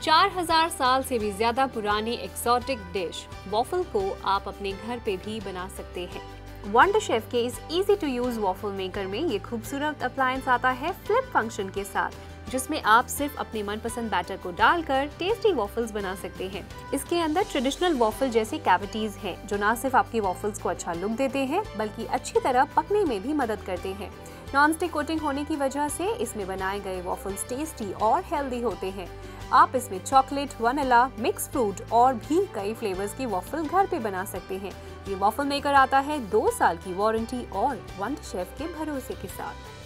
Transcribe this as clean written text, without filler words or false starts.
4000 साल से भी ज्यादा पुरानी एक्सोटिक डिश वॉफल को आप अपने घर पे भी बना सकते हैं। वंडरशेफ के इस easy to use waffle maker में ये खूबसूरत अप्लायंस आता है फ्लिप फंक्शन के साथ, जिसमें आप सिर्फ अपने मनपसंद बैटर को डालकर टेस्टी वॉफल्स बना सकते हैं। इसके अंदर ट्रेडिशनल वॉफल जैसे कैविटीज हैं, जो न सिर्फ आपके वॉफल्स को अच्छा लुक देते हैं बल्कि अच्छी तरह पकने में भी मदद करते हैं। नॉन स्टिक कोटिंग होने की वजह से इसमें बनाए गए वॉफल्स टेस्टी और हेल्दी होते हैं। आप इसमें चॉकलेट, वनीला, मिक्स फ्रूट और भी कई फ्लेवर्स की वॉफल घर पे बना सकते हैं। ये वॉफल मेकर आता है 2 साल की वारंटी और वंडरशेफ के भरोसे के साथ।